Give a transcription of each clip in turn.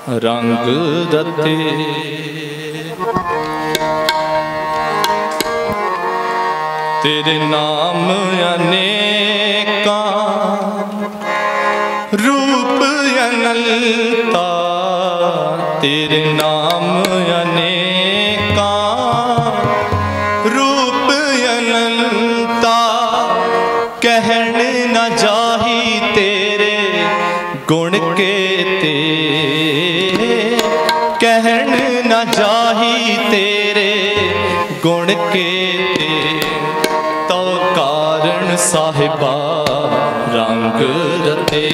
रंग रते। तेरे नाम अनेका रूप अनंता, तेरे नाम अनेका रूप अनंता। कहन न जाही तेरे गुण केते, कहन न जाही तेरे गुण केते। तो कारण साहिबा रंग रते।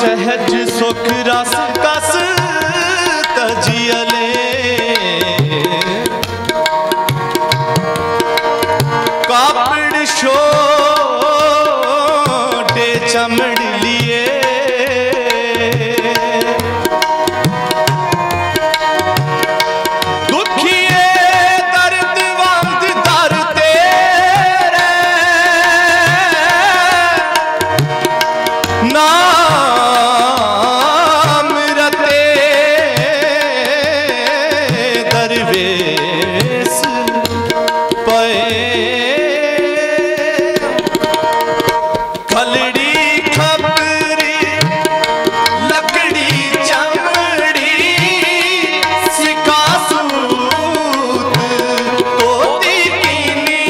सहज सुख रस कस तजियले कापड़ छोटे चमड़ लिए दुखिए दर्द वंद दर तेरे नाम रते दरवेश पे खलड़ी खपरी लकड़ी चमड़ी सिका सूत तोती कीनी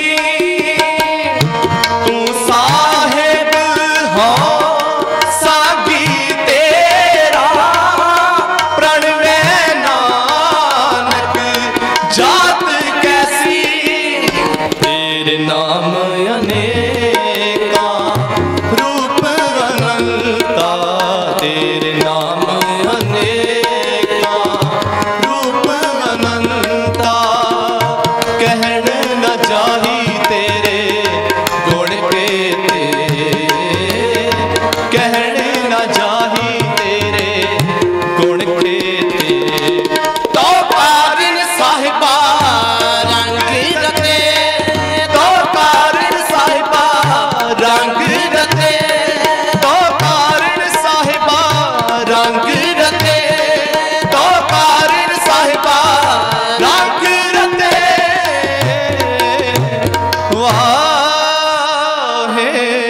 तू साहेब हो सागी तेरा प्रणवे नानक जात कैसी तेरे नाम अनेका रूप अनंता तेरे नाम अनेका रूप अनंता कहन न जाही तेरे गुण केते कहन न जाही तेरे गुण केते तो कारण साहिबा रंग रते तो कारण साहिबा रंग रते तो कारण साहिबा रंग रते तो कारण साहिबा रंग रते वाहे